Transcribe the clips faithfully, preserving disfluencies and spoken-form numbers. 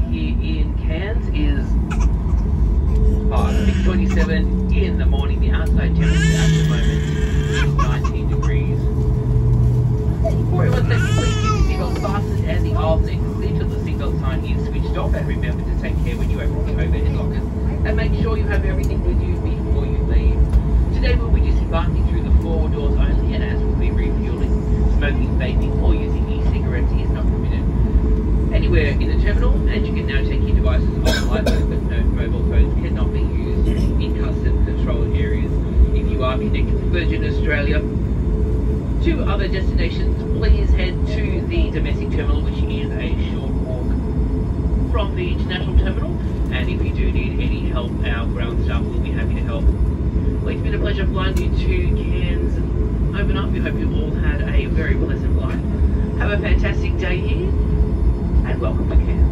here in Cairns is uh, six twenty-seven in the morning. The outside temperature at the moment is nineteen degrees. For everyone's safety, please keep your seatbelt fastened and the aisle next to clear till the seatbelt sign is switched off. And remember to take care when you open the overhead lockers and make sure you have everything with you before you leave. Today we'll be disembarking through the four doors only, and as we'll be refueling, smoking, vaping or using e-cigarettes is not permitted anywhere in the terminal, and you can now take your devices offline, but no mobile phones cannot be used in custom controlled areas. If you are connected to Virgin Australia to other destinations, please head to the domestic terminal, which is a short walk from the international terminal, and if you do need any help, our ground staff will be happy to help. Well, it's been a pleasure flying you to Cairns overnight. We hope you all had a very pleasant flight. Have a fantastic day here, and welcome to Cairns.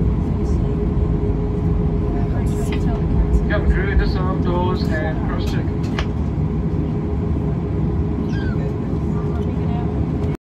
Cabin crew, disarm doors and cross check.